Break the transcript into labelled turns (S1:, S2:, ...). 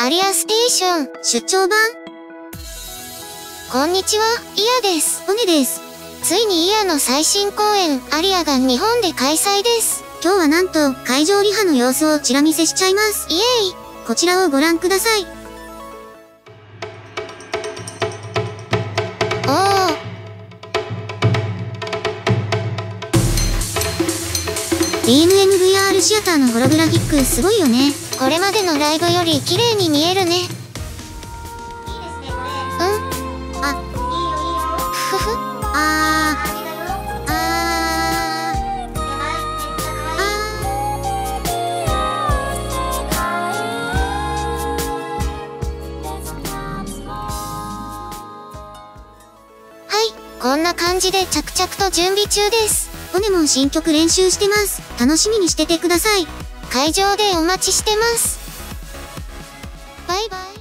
S1: アリアステーション出張版。こんにちは、イヤです。
S2: オネです。
S1: ついにイヤの最新公演、アリアが日本で開催です。
S2: 今日はなんと、会場リハの様子をチラ見せしちゃいます。
S1: イエイ。
S2: こちらをご覧ください。
S1: おー。
S2: DMM-VR シアターのホログラフィックすごいよね。
S1: これまでのライブより綺麗に見えるね。いいですね、これ。
S2: あ、
S1: いいよいいよ。ふふ。こんな感じで着々と準備中です。
S2: オネも新曲練習してます。楽しみにしててください。
S1: 会場でお待ちしてます。バイバイ。